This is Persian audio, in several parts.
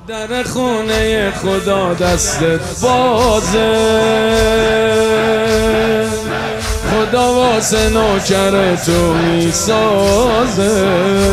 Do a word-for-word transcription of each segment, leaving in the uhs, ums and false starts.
در خونه خدا دستت بازه، خدا واسه نوکر تو میسازه.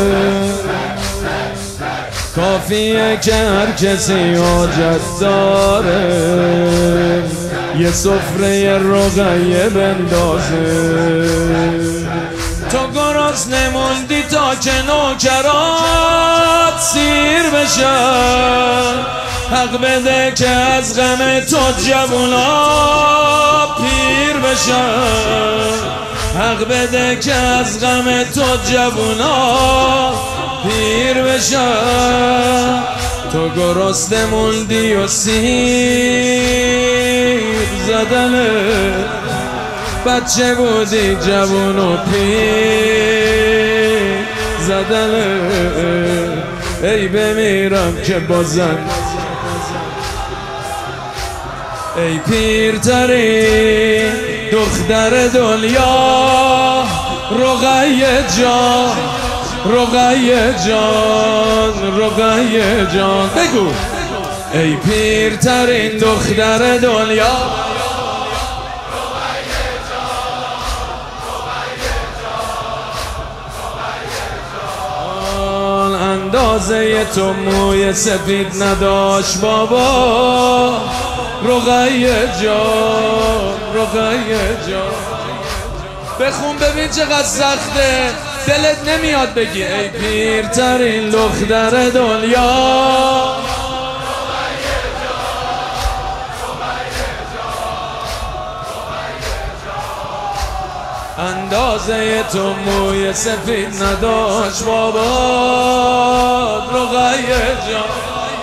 کافیه که هر کسی حاجت داره یه سفره رقیه بندازه. تو گرسنه موندی تا که نوکرات سیر بشن، حق بده که از غم تو جوونا پیر بشن، حق بده که از غم تو جوونا پیر بشن. تو گرسنه موندی و سیر زدنه، بچه بودی جوون و پیر زدنه. ای بمیرم که بازم ای پیرترین دختر دنیا، رقیه جان رقیه جان رقیه جان بگو. ای پیرترین دختر دنیا، اندازه تو موی سفید نداشت بابا، رقیه جان رقیه جان. بخون ببین چقدر سخته، دلت نمیاد بگی ای پیرترین دختر دنیا. اندازه تو موی سفید نداشت بابا، رقیه جان.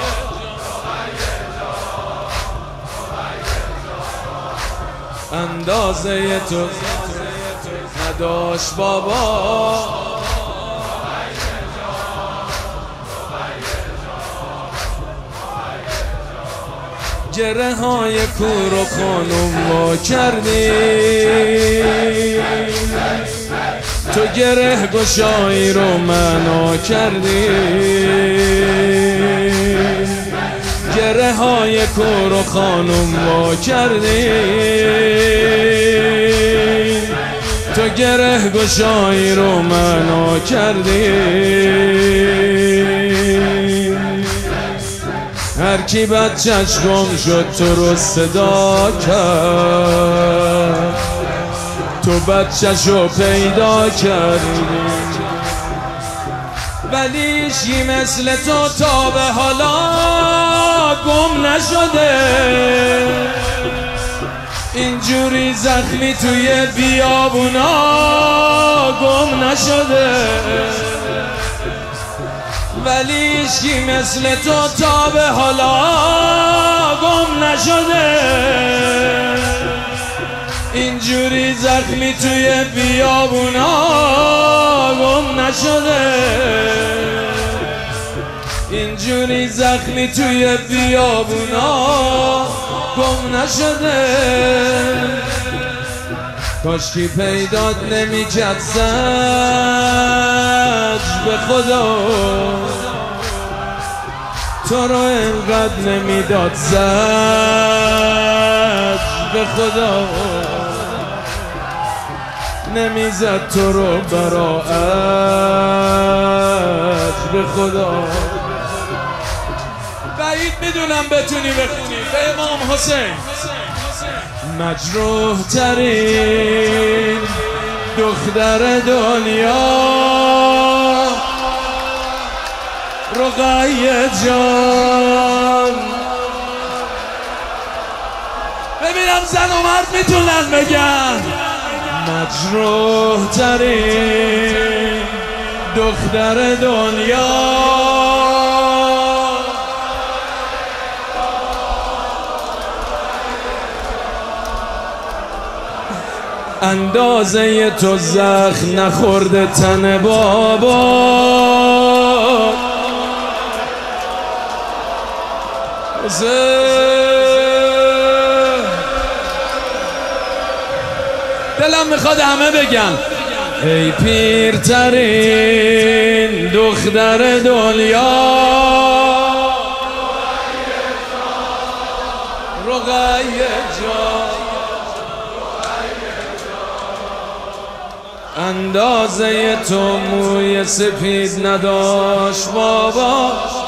اندازه تو نداشت بابا، گره های کور و خانوم وا کردی، تو گره گشایی رو معنا کردی. گره های کور و خانوم وا کردی، تو گره گشایی رو معنا کردی. هر کی بچه‌ش گم شد تو رو صدا کرد، تو بچه‌ش رو پیدا کردی. ولی هیچکی مثل تو تا به حالا گم نشده، اینجوری زخمی توی بیابونا گم نشده. ولی هیچکی مثل تو تا به حالا گم نشده، اینجوری زخمی توی بیابونا گم نشده، اینجوری زخمی توی بیابونا گم نشده. کاشکی پیدات نمیکرد زج به خدا، تو رو انقدر نمیداد زج به خدا، نمیزد تو رو براعت به خدا. بعید میدونم بتونی بخونی به امام حسین. مجروح ترین دختر دنیا، رقیه جان. ببینم زن و مرد میتونن بگن مجروح ترین دختر دنیا. اندازه تو زخم نخورده تن بابا، دلم میخواد همه بگن ای پیرترین دختر دنیا. جا اندازه تو موی سفید نداشت بابا